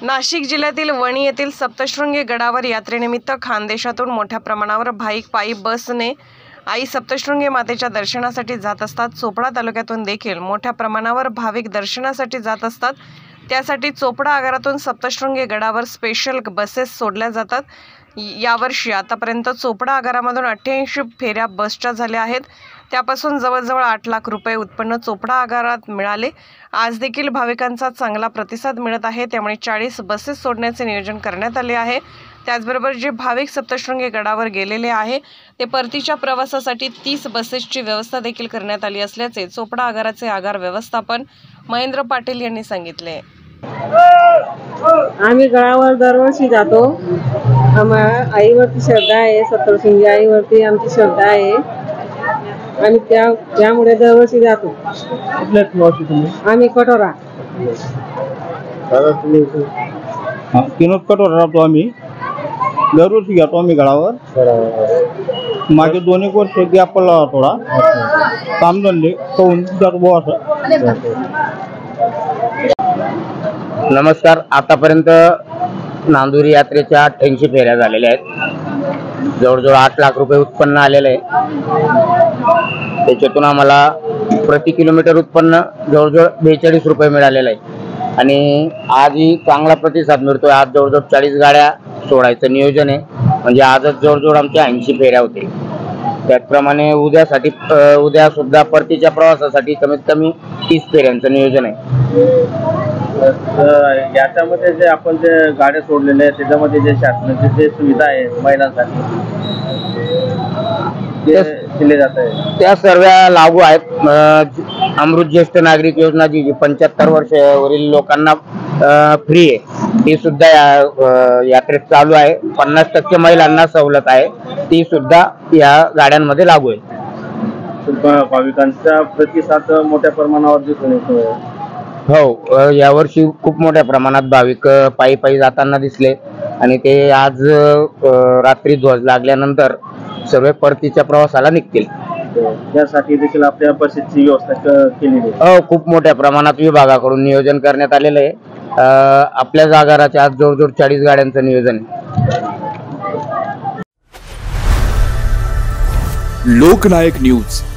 नाशिक जिल्ह्यातील वणी येथील सप्तशृंगी गडावर यात्रेनिमित्त खानदेशातून मोठ्या प्रमाणावर भाविक पायी बसने आई सप्तशृंगी मातेच्या दर्शनासाठी जात असतात। चोपडा तालुक्यातून देखील मोठ्या प्रमाणावर भाविक दर्शनासाठी जात असतात। त्यासाठी चोपडा आगारातून सप्तशृंगी गडावर स्पेशल बसेस सोडल्या जातात। यावर्षी आतापर्यंत चोपडा आगारामधून 88 फेऱ्या बसच्या झाल्या आहेत। त्यापासून जवळजवळ 8 लाख रुपये उत्पन्न चोपडा आगारात मिळाले। आज देखील भाविकांचा चांगला प्रतिसाद मिळत आहे, त्यामुळे 40 बसेस सोडण्याचे नियोजन करण्यात आले आहे। त्याचबरोबर जे भाविक सप्तशृंगी गडावर गेलेले आहे ते परतीच्या प्रवासासाठी 30 बसेसची व्यवस्था देखील करण्यात आली असल्याचे चोपडा आगाराचे आगार व्यवस्थापन महेंद्र पाटील यांनी सांगितले। आम्ही गडावर दरवर्षी जातो। आम्हाला आईवरती श्रद्धा आहे, सप्तशृंगी आईवरती आमची श्रद्धा आहे आणि त्यामुळे दरवर्षी जातो। आम्ही कटोरा कटोरा राहतो। आम्ही दरवर्षी जातो आम्ही गडावर। मागे 2-1 वर्ष गॅप पडला थोडा, कामधंदे पाहून जातो असं। नमस्कार। आतापर्यंत नांदुरी यात्रेच्या 88 फेऱ्या झालेल्या आहेत। जवळजवळ 8 लाख रुपये उत्पन्न आलेलं आहे। त्याच्यातून आम्हाला प्रति किलोमीटर उत्पन्न जवळजवळ 42 रुपये मिळालेलं आहे आणि आजही चांगला प्रतिसाद मिळतोय। आज जवळजवळ 40 गाड्या सोडायचं नियोजन आहे, म्हणजे आजच जवळजवळ आमच्या 80 फेऱ्या होतील। त्याचप्रमाणे उद्या सुद्धा परतीच्या प्रवासासाठी कमीत कमी 30 फेऱ्यांचं नियोजन आहे। याच्यामध्ये जे आपण जे गाड्या सोडलेल्या आहेत त्याच्यामध्ये जे शासनाची जे सुविधा आहे महिलांसाठी ते दिले जात आहे त्या सर्व लागू आहेत। अमृत ज्येष्ठ नागरिक योजना जी 75 वर्षावरील लोकांना फ्री आहे, ती सुद्धा यात्रेत चालू आहे। 50% महिलांना सवलत आहे, ती सुद्धा या गाड्यांमध्ये लागू आहे। भाविकांचा प्रतिसाद मोठ्या प्रमाणावर दिसून येतोय। हो, यावर्षी खूप मोठ्या प्रमाणात भाविक पायी जाताना दिसले आणि ते आज रात्री ध्वज लागल्यानंतर सर्व परतीच्या प्रवासाला निघतील। यासाठी देखील आपल्या बसेसची व्यवस्था केलेली आहे। हो, खूप मोठ्या प्रमाणात विभागाकडून नियोजन करण्यात आलेलं आहे। आपल्या आगाराच्या आज जवळजवळ 40 गाड्यांचं नियोजन आहे। लोकनायक न्यूज